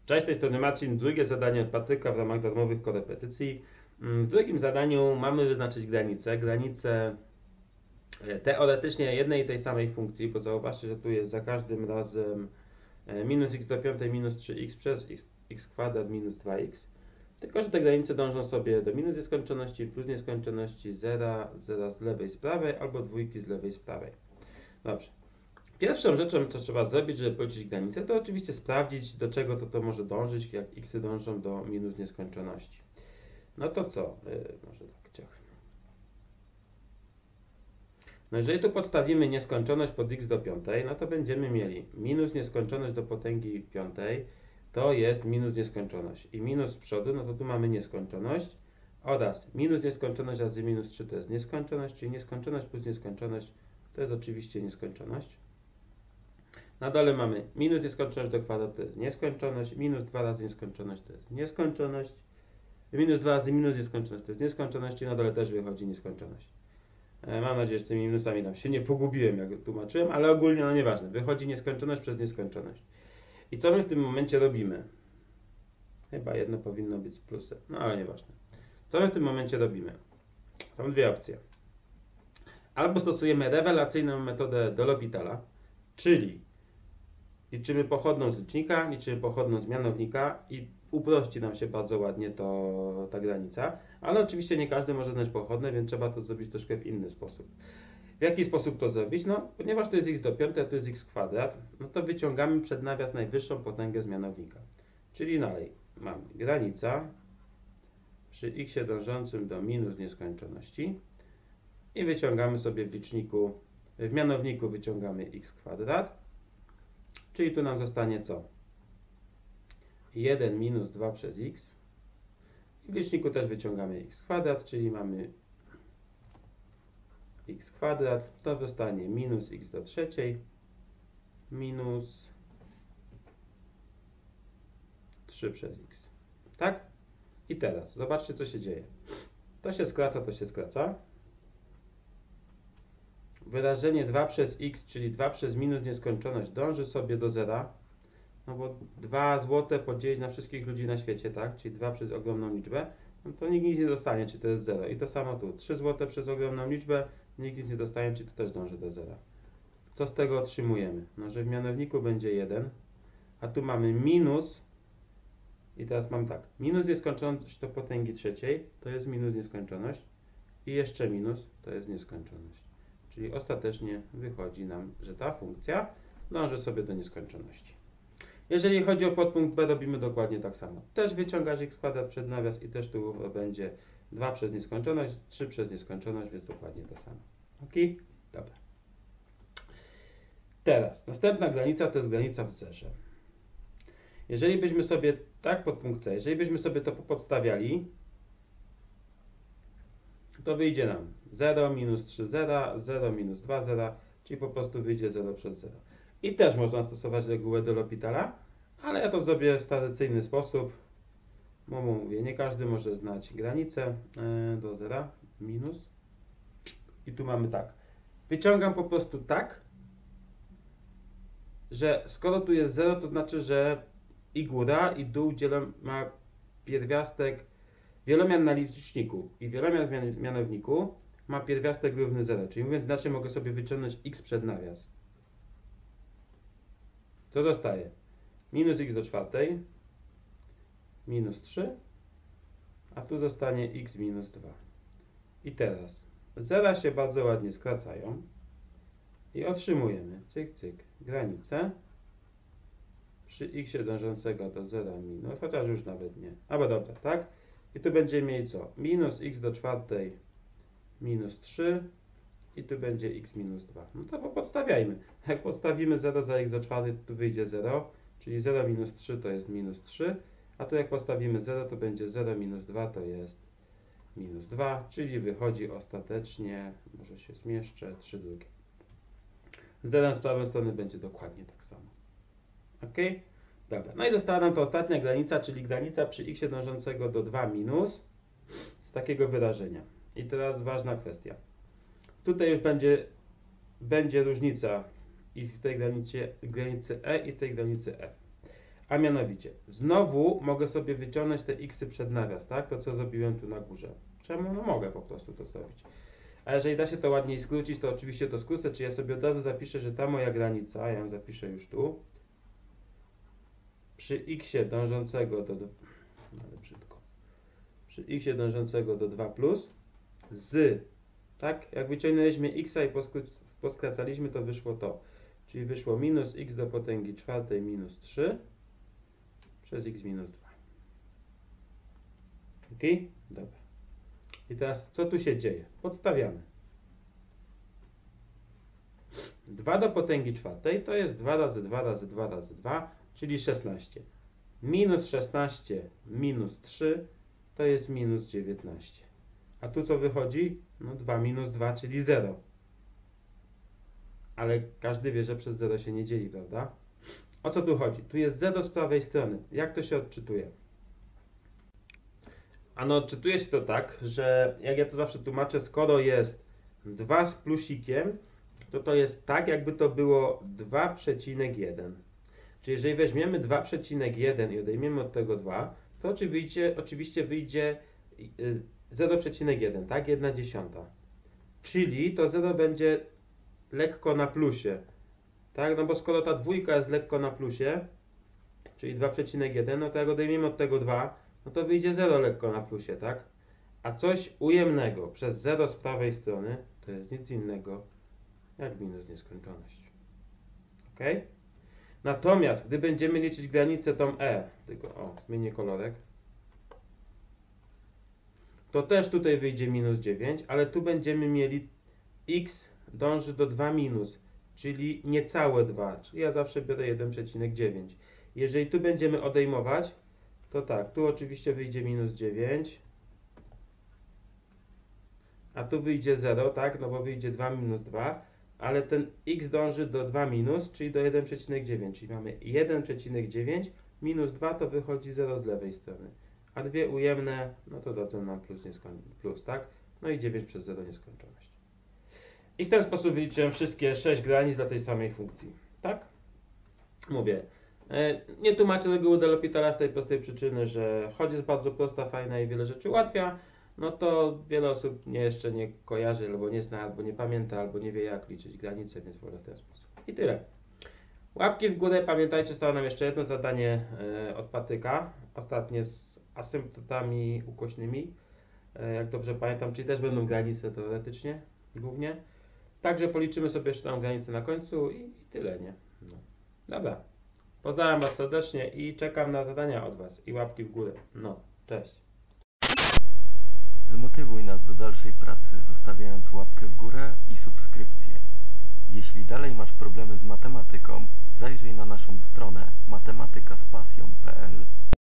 Cześć, z tej strony Marcin. Drugie zadanie od Patryka w ramach darmowych korepetycji. W drugim zadaniu mamy wyznaczyć granicę. Granicę teoretycznie jednej i tej samej funkcji, bo zauważcie, że tu jest za każdym razem minus x do piątej minus 3x przez x kwadrat minus 2x. Tylko że te granice dążą sobie do minus nieskończoności, plus nieskończoności, zera z lewej z prawej albo dwójki z lewej z prawej. Dobrze. Pierwszą rzeczą, co trzeba zrobić, żeby policzyć granicę, to oczywiście sprawdzić, do czego to może dążyć, jak xy dążą do minus nieskończoności. No to co? Może tak, ciach. No jeżeli tu podstawimy nieskończoność pod x do piątej, no to będziemy mieli minus nieskończoność do potęgi piątej, to jest minus nieskończoność. I minus z przodu, no to tu mamy nieskończoność, oraz minus nieskończoność razy minus 3 to jest nieskończoność, czyli nieskończoność plus nieskończoność to jest oczywiście nieskończoność. Na dole mamy minus nieskończoność do kwadratu to jest nieskończoność, minus 2 razy nieskończoność to jest nieskończoność, minus 2 razy minus nieskończoność to jest nieskończoność i na dole też wychodzi nieskończoność. Mam nadzieję, że tymi minusami tam się nie pogubiłem, jak tłumaczyłem, ale ogólnie no nieważne. Wychodzi nieskończoność przez nieskończoność. I co my w tym momencie robimy? Chyba jedno powinno być z plusem, no ale nieważne. Co my w tym momencie robimy? Są dwie opcje. Albo stosujemy rewelacyjną metodę de L'Hospitala, czyli liczymy pochodną z licznika, liczymy pochodną z mianownika i uprości nam się bardzo ładnie ta granica, ale oczywiście nie każdy może znać pochodne, więc trzeba to zrobić troszkę w inny sposób. W jaki sposób to zrobić? No, ponieważ to jest x do piątej, a to jest x kwadrat, no to wyciągamy przed nawias najwyższą potęgę z mianownika. Czyli dalej mamy granica przy x dążącym do minus nieskończoności i wyciągamy sobie w mianowniku wyciągamy x kwadrat, czyli tu nam zostanie co? 1 minus 2 przez x. I w liczniku też wyciągamy x kwadrat, czyli mamy x kwadrat. To zostanie minus x do trzeciej minus 3 przez x. Tak? I teraz zobaczcie, co się dzieje. To się skraca, to się skraca. Wyrażenie 2 przez x, czyli 2 przez minus nieskończoność dąży sobie do zera. No bo 2 złote podzielić na wszystkich ludzi na świecie, tak? Czyli 2 przez ogromną liczbę, no to nikt nic nie dostanie, czy to jest 0. I to samo tu. 3 złote przez ogromną liczbę, nikt nic nie dostanie, czy to też dąży do 0. Co z tego otrzymujemy? No, że w mianowniku będzie 1, a tu mamy minus, i teraz mam tak, minus nieskończoność do potęgi trzeciej, to jest minus nieskończoność, i jeszcze minus, to jest nieskończoność. Czyli ostatecznie wychodzi nam, że ta funkcja dąży sobie do nieskończoności. Jeżeli chodzi o podpunkt B, robimy dokładnie tak samo. Też wyciągasz x kwadrat przed nawias i też tu będzie 2 przez nieskończoność, 3 przez nieskończoność, więc dokładnie to samo. Ok? Dobra. Teraz, następna granica to jest granica w zerze. Jeżeli byśmy sobie, tak podpunkt C, jeżeli byśmy sobie to podstawiali, to wyjdzie nam 0 minus 3 zera, 0 minus 2 zera, czyli po prostu wyjdzie 0 przez 0. I też można stosować regułę de L'Hospitala, ale ja to zrobię w tradycyjny sposób. Mówię, nie każdy może znać granicę do zera, minus. I tu mamy tak. Wyciągam po prostu tak, że skoro tu jest 0, to znaczy, że i góra, i dół ma pierwiastek, wielomian na liczniku i wielomian w mianowniku ma pierwiastek równy 0. Czyli mówiąc inaczej, mogę sobie wyciągnąć x przed nawias. Co zostaje? Minus x do czwartej, minus 3, a tu zostanie x minus 2. I teraz zera się bardzo ładnie skracają i otrzymujemy, cyk, cyk, granicę przy x dążącego do 0 minus, chociaż już nawet nie. Albo dobra, tak? I tu będziemy mieli co? Minus x do czwartej minus 3 i tu będzie x minus 2. No to podstawiajmy. Jak podstawimy 0 za x do czwartej, to tu wyjdzie 0, czyli 0 minus 3 to jest minus 3, a tu jak postawimy 0, to będzie 0 minus 2 to jest minus 2, czyli wychodzi ostatecznie, może się zmieszczę, 3 drugie. Z zerem z prawej strony będzie dokładnie tak samo. Ok? Dobra. No i została nam ta ostatnia granica, czyli granica przy x dążącego do 2 minus z takiego wyrażenia. I teraz ważna kwestia. Tutaj już będzie różnica i w tej granicy E i w tej granicy F. A mianowicie, znowu mogę sobie wyciągnąć te xy przed nawias, tak? To co zrobiłem tu na górze. Czemu? No mogę po prostu to zrobić. A jeżeli da się to ładniej skrócić, to oczywiście to skrócę, czy ja sobie od razu zapiszę, że ta moja granica, ja ją zapiszę już tu, przy x dążącego do... ale brzydko. Przy x dążącego do 2 plus, z, tak? Jak wyciągnęliśmy x i poskracaliśmy, to wyszło to. Czyli wyszło minus x do potęgi czwartej minus 3 przez x minus 2. Ok? Dobra. I teraz co tu się dzieje? Podstawiamy. 2 do potęgi czwartej to jest 2 razy 2 razy 2 razy 2, czyli 16. Minus 16 minus 3 to jest minus 19. A tu co wychodzi? No 2 minus 2, czyli 0. Ale każdy wie, że przez 0 się nie dzieli, prawda? O co tu chodzi? Tu jest 0 z prawej strony. Jak to się odczytuje? Ano odczytuje się to tak, że jak ja to zawsze tłumaczę, skoro jest 2 z plusikiem, to jest tak, jakby to było 2,1. Czyli jeżeli weźmiemy 2,1 i odejmiemy od tego 2, to oczywiście wyjdzie 0,1, tak? 1/10. Czyli to 0 będzie lekko na plusie. Tak? No bo skoro ta dwójka jest lekko na plusie, czyli 2,1, no to jak odejmiemy od tego 2, no to wyjdzie 0 lekko na plusie, tak? A coś ujemnego przez 0 z prawej strony to jest nic innego jak minus nieskończoność. Ok? Natomiast gdy będziemy liczyć granicę tą tylko zmienię kolorek, to też tutaj wyjdzie minus 9, ale tu będziemy mieli x dąży do 2 minus, czyli niecałe 2, czyli ja zawsze biorę 1,9. Jeżeli tu będziemy odejmować, to tak, tu oczywiście wyjdzie minus 9, a tu wyjdzie 0, tak, no bo wyjdzie 2 minus 2, ale ten x dąży do 2 minus, czyli do 1,9, czyli mamy 1,9 minus 2 to wychodzi 0 z lewej strony, a dwie ujemne, no to dadzą nam plus, tak, no i 9 przez 0 nieskończoność. I w ten sposób wyliczyłem wszystkie 6 granic dla tej samej funkcji, tak? Mówię, nie tłumaczę reguły de L'Hospitala z tej prostej przyczyny, że choć jest bardzo prosta, fajna i wiele rzeczy ułatwia, no to wiele osób jeszcze nie kojarzy, albo nie zna, albo nie pamięta, albo nie wie jak liczyć granice, więc wolę w ten sposób. I tyle. Łapki w górę, pamiętajcie, stało nam jeszcze jedno zadanie od Patryka, ostatnie z asymptotami ukośnymi, jak dobrze pamiętam, czyli też będą granice teoretycznie, głównie. Także policzymy sobie jeszcze tam granicę na końcu i tyle, nie? No. Dobra. Pozdrawiam Was serdecznie i czekam na zadania od Was i łapki w górę. No, cześć. Zmotywuj nas do dalszej pracy, zostawiając łapkę w górę i subskrypcję. Jeśli dalej masz problemy z matematyką, zajrzyj na naszą stronę matematykazpasją.pl.